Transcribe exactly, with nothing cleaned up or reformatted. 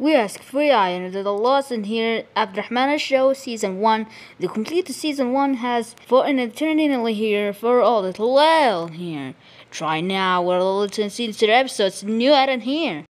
We ask free iron to the lost in here abdlrahman show season one. The complete season one has for an eternity here for all the well here. Try now, we're a little to see the episodes new add in here.